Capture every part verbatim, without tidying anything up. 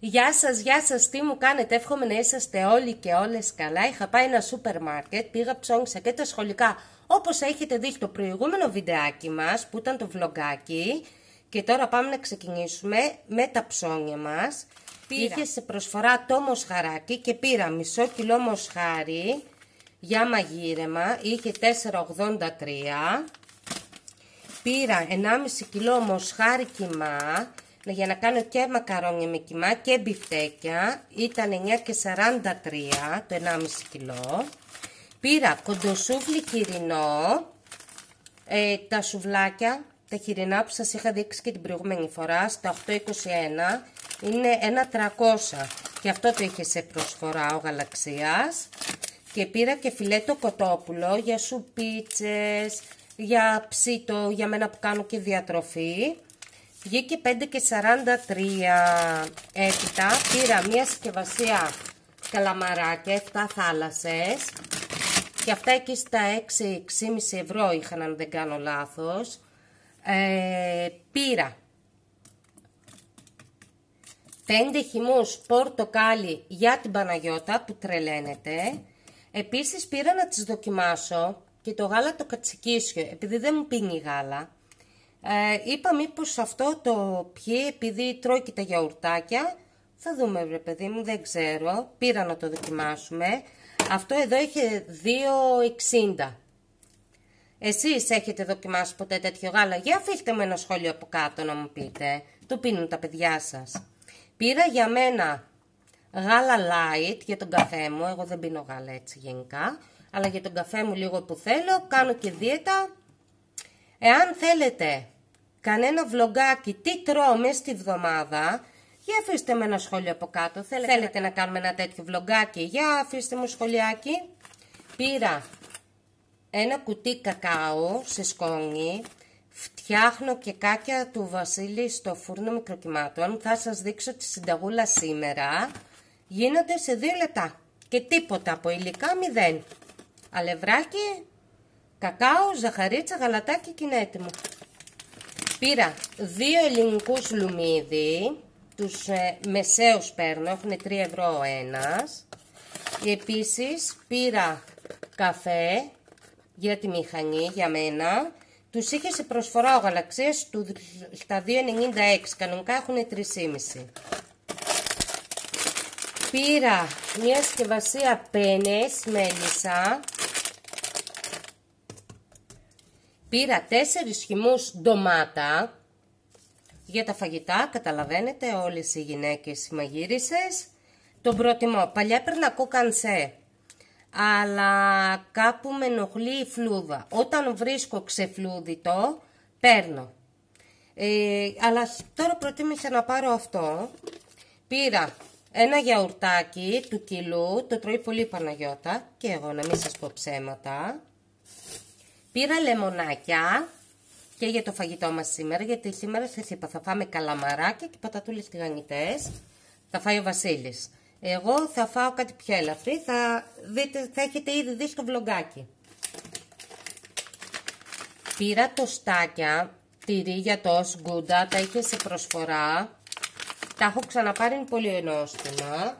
Γεια σας, γεια σας, τι μου κάνετε, εύχομαι να είσαστε όλοι και όλες καλά. Είχα πάει ένα σούπερ μάρκετ, πήγα ψώνισα και τα σχολικά, όπως έχετε δει στο προηγούμενο βιντεάκι μας, που ήταν το βλογκάκι. Και τώρα πάμε να ξεκινήσουμε με τα ψώνια μας. Πήρα. Είχε σε προσφορά το μοσχαράκι και πήρα μισό κιλό μοσχάρι για μαγείρεμα, είχε τέσσερα ογδόντα τρία. Πήρα ενάμιση κιλό μοσχάρι κιμά, για να κάνω και μακαρόνια με κιμά και μπιφτέκια, ήταν εννιά και σαράντα τρία το ενάμιση κιλό. Πήρα κοντοσούβλι χοιρινό, ε, τα σουβλάκια, τα χοιρινά που σας είχα δείξει και την προηγούμενη φορά, στα οκτώ είκοσι ένα, είναι ένα τριακόσια και αυτό το είχε σε προσφορά ο Γαλαξίας. Και πήρα και φιλέτο κοτόπουλο για σουπίτσες, για ψήτο, για μένα που κάνω και διατροφή. Βγήκε πέντε και σαράντα τρία. Έπειτα πήρα μια συσκευασία καλαμαράκια, επτά θάλασσες. Και αυτά εκεί στα έξι και μισό ευρώ είχαν, αν δεν κάνω λάθος. Ε, πήρα πέντε χυμούς πορτοκάλι για την Παναγιώτα που τρελαίνεται. Επίσης πήρα να τις δοκιμάσω και το γάλα το κατσικίσιο, επειδή δεν μου πίνει γάλα. Ε, είπα μήπως αυτό το πιει επειδή τρώει και τα γιαουρτάκια. Θα δούμε, βρε παιδί μου, δεν ξέρω. Πήρα να το δοκιμάσουμε. Αυτό εδώ είχε δύο εξήντα. Εσείς έχετε δοκιμάσει ποτέ τέτοιο γάλα? Για αφήστε με ένα σχόλιο από κάτω να μου πείτε. Το πίνουν τα παιδιά σας. Πήρα για μένα γάλα light για τον καφέ μου. Εγώ δεν πίνω γάλα έτσι γενικά, αλλά για τον καφέ μου λίγο που θέλω. Κάνω και δίαιτα. Εάν θέλετε κανένα βλογκάκι τι τρώω μέσα στη βδομάδα, για αφήστε με ένα σχόλιο από κάτω. Θέλετε, θέλετε να... να κάνουμε ένα τέτοιο βλογκάκι? Για αφήστε μου σχολιάκι. Πήρα ένα κουτί κακάο σε σκόνη. Φτιάχνω κεκάκια του Βασίλη στο φούρνο μικροκυμάτων. Θα σας δείξω τη συνταγούλα σήμερα. Γίνονται σε δύο λεπτά. Και τίποτα από υλικά μηδέν. Αλευράκι, κακάο, ζαχαρίτσα, γαλατάκι και είναι έτοιμο. Πήρα δύο ελληνικούς λουμίδι. Τους ε, μεσαίους παίρνω, έχουν τρία ευρώ ο ένας. Επίσης πήρα καφέ για τη μηχανή, για μένα. Τους είχε σε προσφορά ο Γαλαξίας στα δύο ενενήντα έξι, κανονικά έχουν τρία και μισό. Πήρα μια συσκευασία πένες μέλισσα. Πήρα τέσσερις χυμούς ντομάτα. Για τα φαγητά, καταλαβαίνετε, όλες οι γυναίκες οι μαγείρισες τον προτιμώ. Παλιά έπαιρνα κοκανσέ, αλλά κάπου με ενοχλεί η φλούδα. Όταν βρίσκω ξεφλούδιτο, παίρνω. Ε, αλλά τώρα προτίμησα να πάρω αυτό. Πήρα ένα γιαουρτάκι του κιλού, το τρώει πολύ η Παναγιώτα και εγώ, να μην σας πω ψέματα. Πήρα λεμονάκια και για το φαγητό μας σήμερα, γιατί σήμερα σας είπα θα φάμε καλαμαράκια και πατατούλες τηγανιτές. Θα φάει ο Βασίλης. Εγώ θα φάω κάτι πιο ελαφρύ, θα, δείτε, θα έχετε ήδη δει στο βλογκάκι. Πήρα τοστάκια, τυρί για το Οσγκούντα, τα είχε σε προσφορά. Τα έχω ξαναπάρει, είναι πολύ νόστιμα.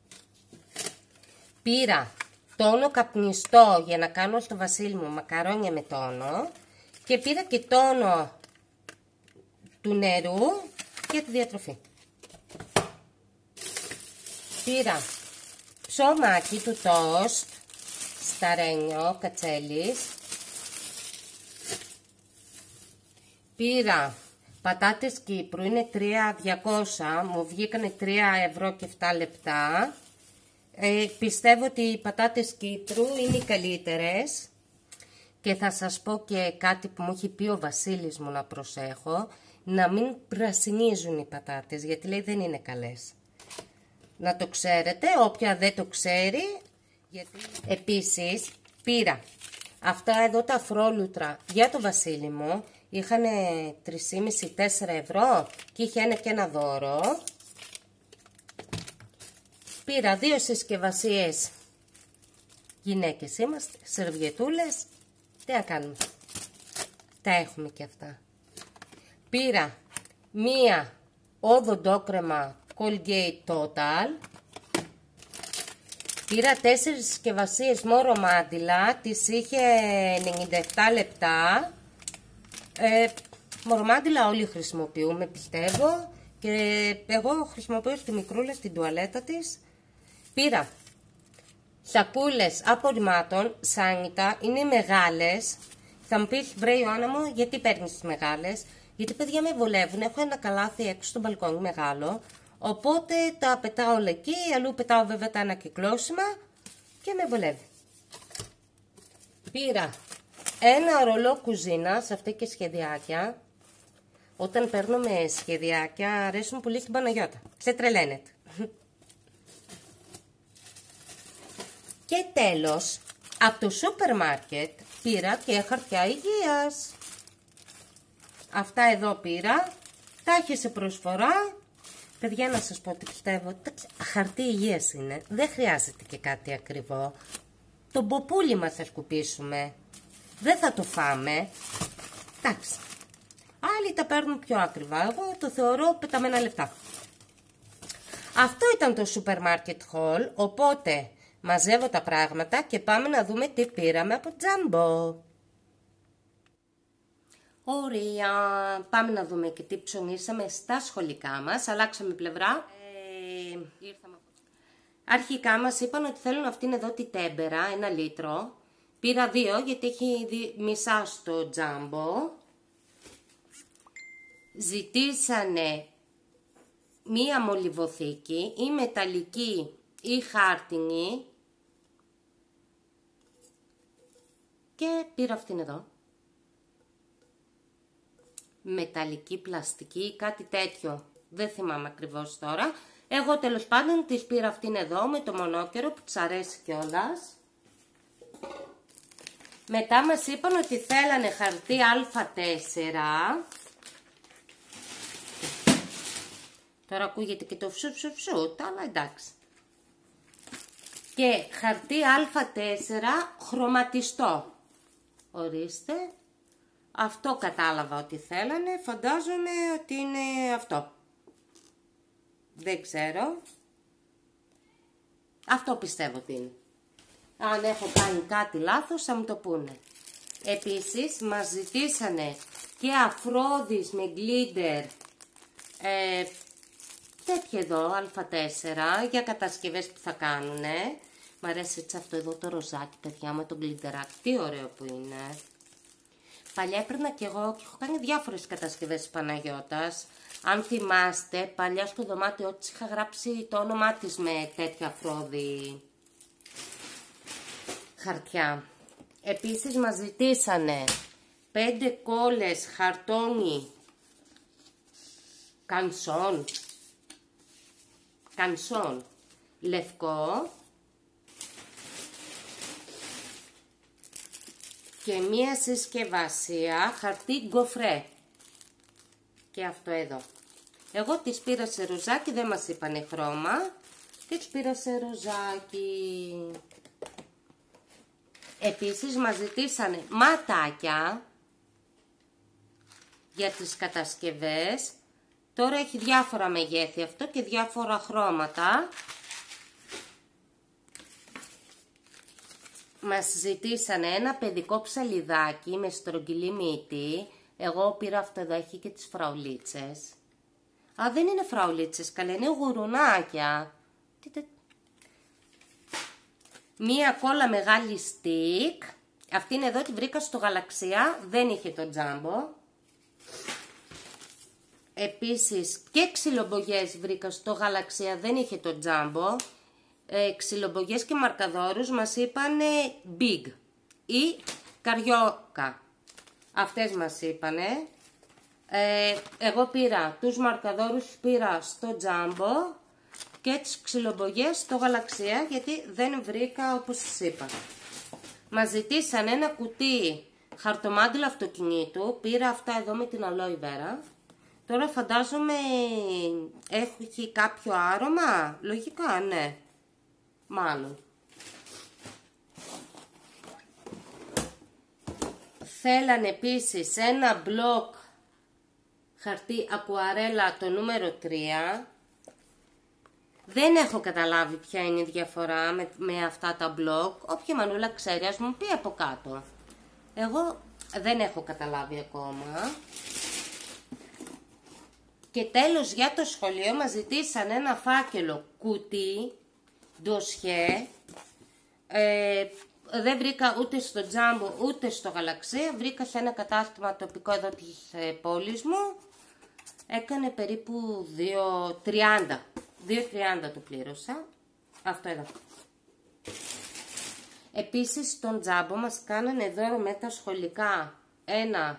Πήρα τόνο καπνιστό για να κάνω στο Βασίλη μου μακαρόνια με τόνο. Και πήρα και τόνο του νερού για τη διατροφή. Πήρα ψωμάκι του τόστ, σταρένιο, κατσέλης. Πήρα πατάτες Κύπρου, είναι τρία χιλιάδες διακόσια, μου βγήκανε τρία ευρώ και επτά λεπτά. Ε, πιστεύω ότι οι πατάτες Κύπρου είναι οι καλύτερες. Και θα σας πω και κάτι που μου έχει πει ο Βασίλης μου να προσέχω, να μην πρασινίζουν οι πατάτες, γιατί λέει δεν είναι καλές. Να το ξέρετε, όποια δεν το ξέρει. Γιατί... Επίσης πήρα αυτά εδώ τα αφρόλουτρα για το Βασίλη μου, είχαν τρία και μισό με τέσσερα ευρώ και είχε ένα και ένα δώρο. Πήρα δύο συσκευασίες, γυναίκες είμαστε, σερβιετούλες. Τι να κάνουμε, τα έχουμε και αυτά. Πήρα μία οδοντόκρεμα Colgate Total. Πήρα τέσσερις συσκευασίες μόρο μάντιλα, τις είχε ενενήντα επτά λεπτά. Ε, μόρο μάντιλα όλοι χρησιμοποιούμε, πιστεύω. Και εγώ χρησιμοποιώ στη μικρούλα στην τουαλέτα της. Πήρα σακούλες απορριμμάτων, σάνιτα, είναι μεγάλες. Θα μου πεις, βρε Ιωάννα μου, γιατί παίρνεις τις μεγάλες? Γιατί παιδιά με βολεύουν, έχω ένα καλάθι έξω στο μπαλκόνι μεγάλο. Οπότε τα πετάω όλα εκεί, αλλού πετάω βέβαια τα ανακυκλώσιμα και με βολεύει. Πήρα ένα ρολό κουζίνα, σε αυτή και σχεδιάκια. Όταν παίρνουμε σχεδιάκια αρέσουν πολύ στην Παναγιώτα. Ξετρελαίνεται. Και τέλος, από το σούπερ μάρκετ πήρα και χαρτιά υγείας. Αυτά εδώ πήρα, τα είχε σε προσφορά. Παιδιά, να σας πω ότι πιστεύω, χαρτί υγείας είναι, δεν χρειάζεται και κάτι ακριβό. Το μποπούλι μας θα σκουπίσουμε, δεν θα το φάμε. Εντάξει, άλλοι τα παίρνουν πιο ακριβά, εγώ το θεωρώ πεταμένα λεφτά. Αυτό ήταν το σούπερ μάρκετ haul, οπότε μαζεύω τα πράγματα και πάμε να δούμε τι πήραμε από Jumbo. Ωραία, πάμε να δούμε και τι ψωνίσαμε στα σχολικά μας. Αλλάξαμε πλευρά. Ε, ήρθαμε. Αρχικά μας είπαν ότι θέλουν αυτήν εδώ τη τέμπερα, ένα λίτρο. Πήρα δύο γιατί έχει μισά στο Jumbo. Ζητήσανε μία μολυβοθήκη ή μεταλλική ή χάρτινη. Και πήρα αυτήν εδώ. Μεταλλική, πλαστική, κάτι τέτοιο. Δεν θυμάμαι ακριβώς τώρα. Εγώ τέλος πάντων της πήρα αυτήν εδώ με το μονόκερο που της αρέσει κιόλας. Μετά μας είπαν ότι θέλανε χαρτί Α τέσσερα. Τώρα ακούγεται και το φσου φσου φσου, αλλά εντάξει. Και χαρτί Α τέσσερα χρωματιστό. Ορίστε. Αυτό κατάλαβα ότι θέλανε, φαντάζομαι ότι είναι αυτό. Δεν ξέρω. Αυτό πιστεύω ότι είναι. Αν έχω κάνει κάτι λάθος θα μου το πούνε. Επίσης μας ζητήσανε και αφρόδις με γκλίντερ, ε, τέτοιο εδώ, Α τέσσερα, για κατασκευές που θα κάνουνε. Μ' αρέσει έτσι αυτό εδώ το ροζάκι, παιδιά, με το γκλιντεράκι. Τι ωραίο που είναι. Παλιά έπαιρνα και εγώ και έχω κάνει διάφορες κατασκευές της Παναγιώτας. Αν θυμάστε, παλιά στο δωμάτιό της είχα γράψει το όνομά της με τέτοια αφρόδι χαρτιά. Επίσης μας ζητήσανε πέντε κόλλες χαρτόνι κανσόν, κανσόν λευκό. Και μία συσκευασία χαρτί γκοφρέ. Και αυτό εδώ. Εγώ τις πήρα σε ροζάκι, δεν μας είπανε χρώμα. Και τις πήρα σε ροζάκι. Επίσης μας ζητήσανε ματάκια για τις κατασκευές. Τώρα έχει διάφορα μεγέθη αυτό και διάφορα χρώματα. Μας ζητήσανε ένα παιδικό ψαλιδάκι με στρογγυλή μύτη. Εγώ πήρα αυτό εδώ, έχει και τις φραουλίτσες. Α, δεν είναι φραουλίτσες, καλά, είναι γουρουνάκια. Μία κόλλα μεγάλη στικ. Αυτήν εδώ τη βρήκα στο Γαλαξία, δεν είχε το Jumbo. Επίσης και ξυλομπογιές βρήκα στο Γαλαξία, δεν είχε το Jumbo. Ε, ξυλομπογιές και μαρκαδόρους μας είπανε big ή καριόκα. Αυτές μας είπανε. Ε, εγώ πήρα τους μαρκαδόρους, πήρα στο Jumbo και τις ξυλομπογιές στο Γαλαξία γιατί δεν βρήκα όπως σας είπα. Μας ζητήσαν ένα κουτί χαρτομάντιλα αυτοκινήτου, πήρα αυτά εδώ με την αλόη βέρα. Τώρα φαντάζομαι έχει κάποιο άρωμα, λογικά ναι. Μάλλον. Θέλαν επίσης ένα μπλοκ χαρτί ακουαρέλα το νούμερο τρία. Δεν έχω καταλάβει ποια είναι η διαφορά με, με αυτά τα blog. Όποια μανούλα ξέρει, ας μου πει από κάτω. Εγώ δεν έχω καταλάβει ακόμα. Και τέλος, για το σχολείο μας ζητήσαν ένα φάκελο κουτί, ντοσιέ. Ε, δεν βρήκα ούτε στο Jumbo ούτε στο Γαλαξία. Βρήκα σε ένα κατάστημα τοπικό εδώ της ε, πόλης μου. Έκανε περίπου δύο τριάντα. δύο τριάντα το πλήρωσα. Αυτό εδώ. Επίσης στον Jumbo μας κάνανε δώρο με τα σχολικά ένα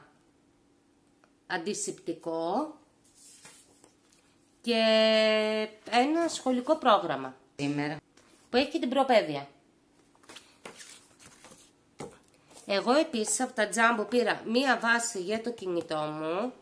αντισηπτικό και ένα σχολικό πρόγραμμα σήμερα που έχει και την προπαίδεια. Εγώ επίσης από τα Jumbo πήρα μία βάση για το κινητό μου.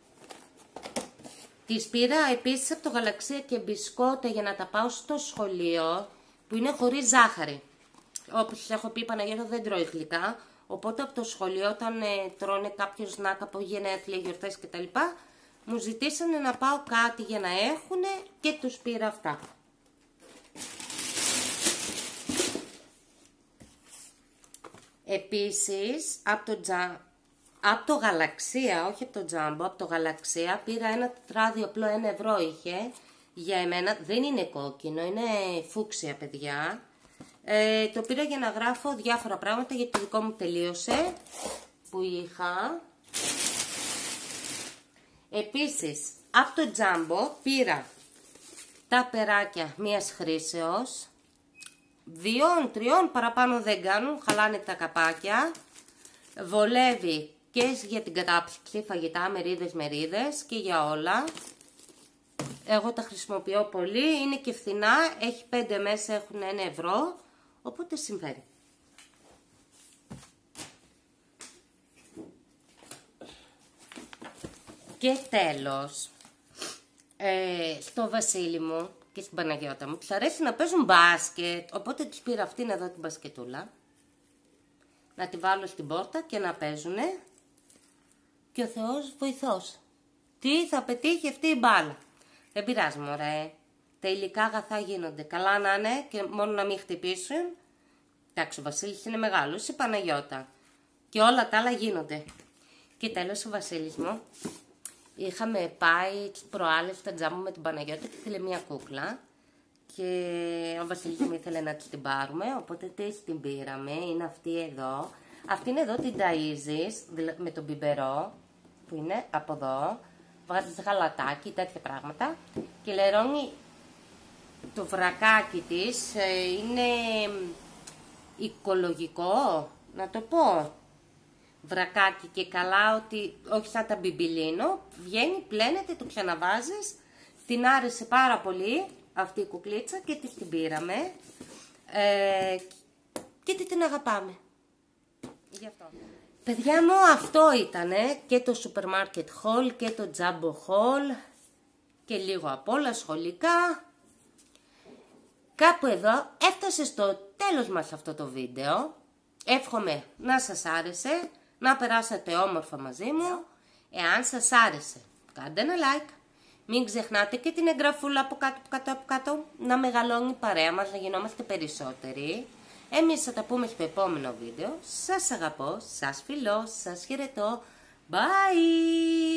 Τις πήρα επίσης από το Γαλαξία και μπισκότα για να τα πάω στο σχολείο που είναι χωρίς ζάχαρη. Όπως σας έχω πει, η Παναγιώτα δεν τρώει γλυκά, οπότε από το σχολείο όταν ε, τρώνε κάποιο σνακ από γενέθλια, γιορτές κτλ. Μου ζητήσανε να πάω κάτι για να έχουνε και τους πήρα αυτά. Επίσης, από το, τζα... από το Γαλαξία, όχι από το Jumbo, από το Γαλαξία πήρα ένα τετράδιο απλό, ένα ευρώ είχε για εμένα. Δεν είναι κόκκινο, είναι φούξια, παιδιά. Ε, το πήρα για να γράφω διάφορα πράγματα γιατί το δικό μου τελείωσε που είχα. Επίσης, από το Jumbo πήρα τα περάκια μίας χρήσεως. Δύο, τριών παραπάνω δεν κάνουν, χαλάνε τα καπάκια. Βολεύει και για την κατάψυξη, φαγητά, μερίδες, μερίδες και για όλα. Εγώ τα χρησιμοποιώ πολύ, είναι και φθηνά, έχει πέντε μέσα, έχουν ένα ευρώ, οπότε συμφέρει. Και τέλος, ε, στο Βασίλη μου και στην Παναγιώτα μου τους αρέσει να παίζουν μπάσκετ, οπότε τους πήρα αυτήν εδώ την μπασκετούλα, να τη βάλω στην πόρτα και να παίζουνε και ο Θεός βοηθός. Τι θα πετύχει αυτή η μπάλα. Δεν πειράζει μωρέ, τα υλικά αγαθά γίνονται, καλά να είναι και μόνο να μην χτυπήσουν. Εντάξει, ο Βασίλης είναι μεγάλος, η Παναγιώτα και όλα τα άλλα γίνονται. Και τέλος ο Βασίλης μου, είχαμε πάει τις προάλλες στα Jumbo με την Παναγιώτα και ήθελε μια κούκλα και ο Βασίλης μου ήθελε να της την πάρουμε, οπότε της την πήραμε, είναι αυτή εδώ. Αυτή είναι εδώ την ταΐζεις με τον μπιμπερό που είναι από εδώ, βγάζεις γαλατάκι, τέτοια πράγματα και λερώνει το βρακάκι της, είναι οικολογικό, να το πω. Βρακάκι και καλά, ότι όχι σαν τα μπιμπιλίνο, βγαίνει, πλένεται, το ξαναβάζεις. Την άρεσε πάρα πολύ αυτή η κουκλίτσα και τη την πήραμε ε, και την αγαπάμε. Γι' αυτό. Παιδιά μου, αυτό ήτανε και το Supermarket Haul και το Jumbo Haul και λίγο απ' όλα σχολικά. Κάπου εδώ έφτασε στο τέλος μας αυτό το βίντεο. Εύχομαι να σας άρεσε, να περάσατε όμορφα μαζί μου. Εάν σας άρεσε, κάντε ένα like. Μην ξεχνάτε και την εγγραφούλα από κάτω, από κάτω, από κάτω. Να μεγαλώνει η παρέα μας, να γινόμαστε περισσότεροι. Εμείς θα τα πούμε στο επόμενο βίντεο. Σας αγαπώ, σας φιλώ, σας χαιρετώ. Bye!